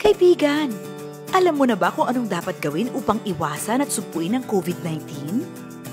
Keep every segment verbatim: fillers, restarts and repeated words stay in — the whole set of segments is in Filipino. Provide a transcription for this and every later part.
Kaibigan, alam mo na ba kung anong dapat gawin upang iwasan at sugpuin ang COVID nineteen?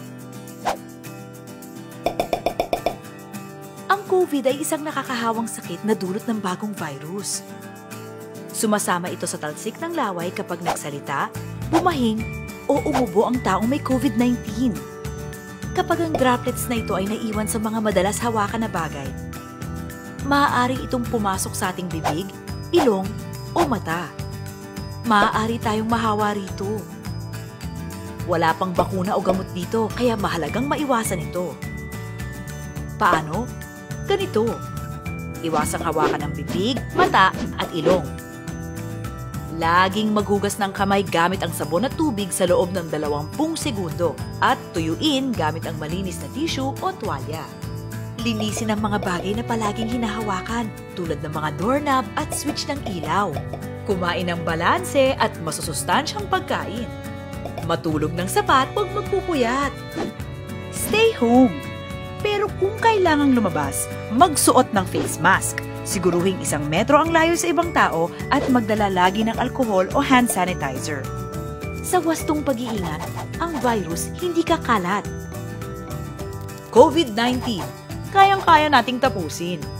Ang COVID ay isang nakakahawang sakit na dulot ng bagong virus. Sumasama ito sa talsik ng laway kapag nagsalita, bumahing, o umubo ang taong may COVID nineteen. Kapag ang droplets na ito ay naiwan sa mga madalas hawakan na bagay, maaari itong pumasok sa ating bibig, ilong, o mata. Maaari tayong mahawa rito. Wala pang bakuna o gamot dito, kaya mahalagang maiwasan ito. Paano? Ganito. Iwasang hawakan ng bibig, mata, at ilong. Laging maghugas ng kamay gamit ang sabon at tubig sa loob ng dalawampung segundo at tuyuin gamit ang malinis na tissue o tuwalya. Linisin ang mga bagay na palaging hinahawakan tulad ng mga doorknob at switch ng ilaw. Kumain ng balanse at masusustansyang pagkain. Matulog ng sapat huwag magpupuyat. Stay home. Pero kung kailangang lumabas, magsuot ng face mask. Siguruhing isang metro ang layo sa ibang tao at magdala lagi ng alkohol o hand sanitizer. Sa wastong pag-iingat, ang virus hindi kakalat. COVID nineteen, kayang-kaya nating tapusin.